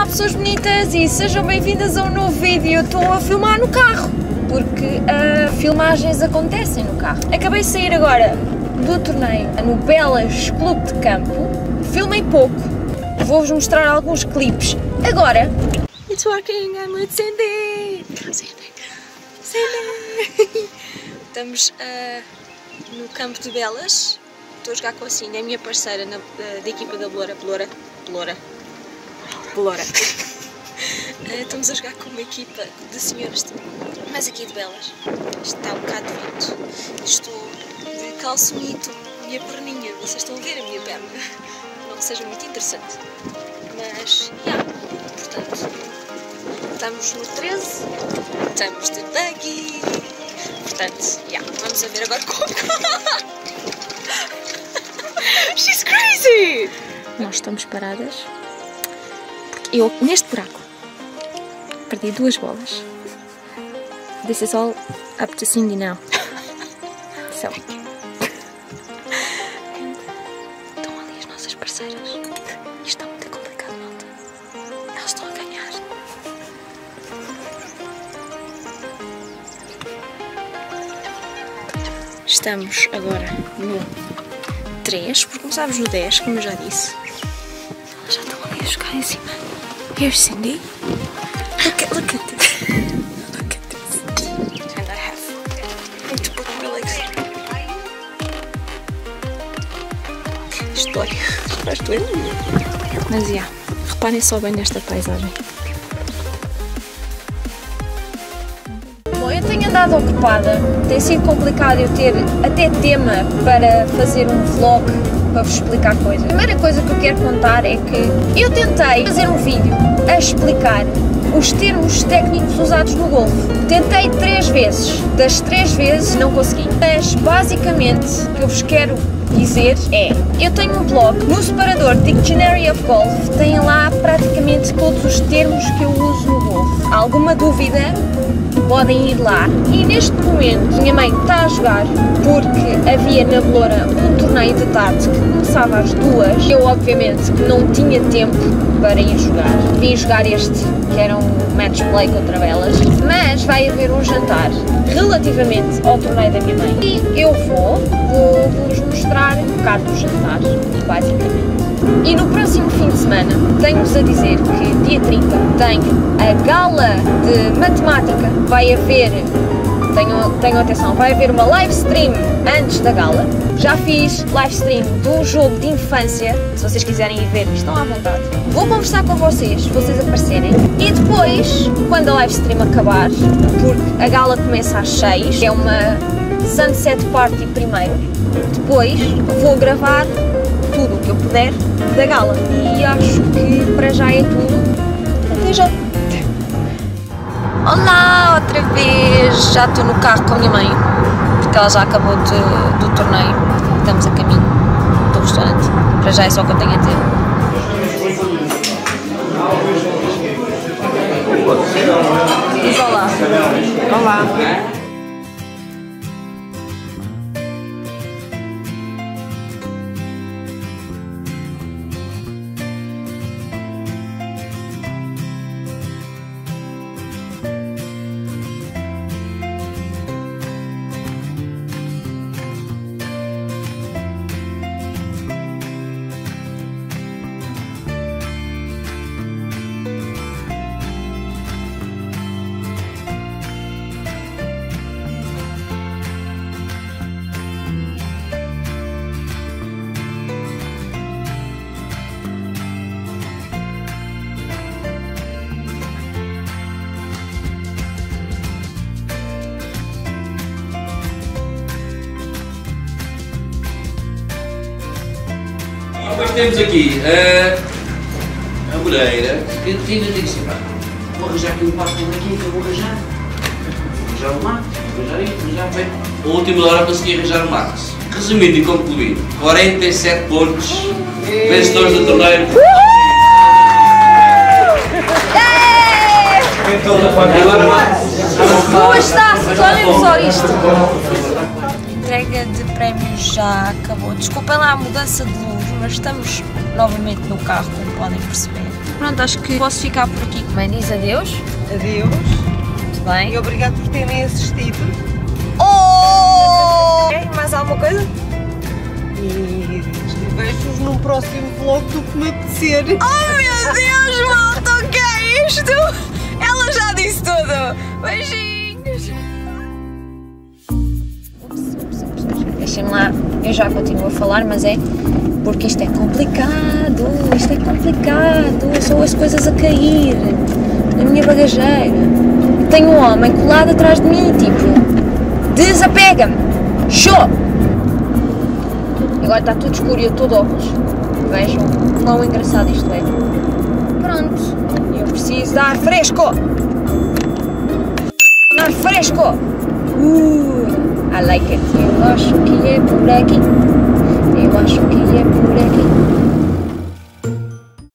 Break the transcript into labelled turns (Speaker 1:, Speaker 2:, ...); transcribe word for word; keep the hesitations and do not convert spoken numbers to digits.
Speaker 1: Olá pessoas bonitas e sejam bem-vindas a um novo vídeo. Estou a filmar no carro, porque uh, filmagens acontecem no carro. Acabei de sair agora do torneio no Belas Clube de Campo. Filmei pouco, vou-vos mostrar alguns clipes. Agora... It's working, I'm with Cindy! Cindy! Cindy! Estamos uh, no campo de Belas. Estou a jogar com a Cindy, é a minha parceira na, da, da equipa da Beloura. Beloura? Beloura. Beloura. uh, estamos a jogar com uma equipa de senhoras, mas aqui de Belas. Está um bocado de vento. Estou de calçonito e a perninha. Vocês estão a ver a minha perna. Não que seja muito interessante. Mas, já. Yeah, portanto, estamos no treze. Estamos de buggy. Portanto, já. Yeah, vamos a ver agora como... She's crazy! Nós estamos paradas porque eu, neste buraco, perdi duas bolas. This is all up to Cindy now. So. Estão ali as nossas parceiras. Isto está muito complicado, malta. Elas estão a ganhar. Estamos agora no três, porque começámos no dez, como eu já disse. Elas já estão ali a jogar em cima. Here's Cindy. Look at, look at this. Look at this. And I have to put my legs. Isto dói. Faz doer. Mas, já. Yeah, reparem só bem nesta paisagem. Bom, eu tenho andado ocupada, tem sido complicado eu ter até tema para fazer um vlog para vos explicar coisas. A primeira coisa que eu quero contar é que eu tentei fazer um vídeo a explicar os termos técnicos usados no golfe. Tentei três vezes, das três vezes não consegui. Mas basicamente o que eu vos quero dizer é, eu tenho um blog no separador Dictionary of Golf, tem lá praticamente todos os termos que eu uso no golfe. Há alguma dúvida? Podem ir lá. E neste momento minha mãe está a jogar porque havia na Beloura um torneio de tarde que começava às duas. Eu obviamente não tinha tempo para ir jogar. Vim jogar este que era um match play contra Belas, mas vai haver um jantar relativamente ao torneio da minha mãe. E eu vou, vou-vos mostrar um bocado do jantar, basicamente. E no próximo fim de semana tenho-vos a dizer que dia trinta tenho a gala de matemática. Vai haver, tenham, tenham atenção, vai haver uma live stream antes da gala. Já fiz live stream do jogo de infância, se vocês quiserem ir ver, estão à vontade. Vou conversar com vocês, se vocês aparecerem. E depois, quando a live stream acabar, porque a gala começa às seis, é uma sunset party primeiro, depois vou gravar tudo o que eu puder da gala. E acho que para já é tudo. Até já! Olá, outra vez! Já estou no carro com a minha mãe, porque ela já acabou de, do torneio. Estamos a caminho do restaurante. Para já é só o que eu tenho a dizer. Diz olá. Olá.
Speaker 2: Depois temos aqui uh, a Moreira, que ainda tem que ser, vou arranjar aqui um passo aqui, que eu vou arranjar. Vou arranjar o Max, vou arranjar isto, vou arranjar bem. A última hora consegui arranjar o Max. Resumindo e concluindo, quarenta e sete pontos, vencedores do torneio.
Speaker 1: Duas taças, olhem só isto. Entrega de prémios já acabou. Desculpem lá a mudança de luz, mas estamos novamente no carro, como podem perceber. Pronto, acho que posso ficar por aqui. Mãe, diz adeus.
Speaker 3: Adeus.
Speaker 1: Muito bem.
Speaker 3: E obrigado por terem assistido.
Speaker 1: Oh! Mais alguma coisa?
Speaker 3: E vejo-vos num próximo vlog do que me apetecer.
Speaker 1: Oh meu Deus, malta, o que é isto? Ela já disse tudo. Beijinhos. Ups, ups, ups. Deixem-me lá, eu já continuo a falar, mas é porque isto é complicado, isto é complicado, são as coisas a cair na minha bagageira. Tenho um homem colado atrás de mim, tipo, desapega-me, show! Agora está tudo escuro e eu estou de óculos. Vejam quão engraçado isto é. Pronto, eu preciso de ar fresco! Ar fresco! Uh, I like it. Eu acho que é por aqui. Eu acho que é por aqui.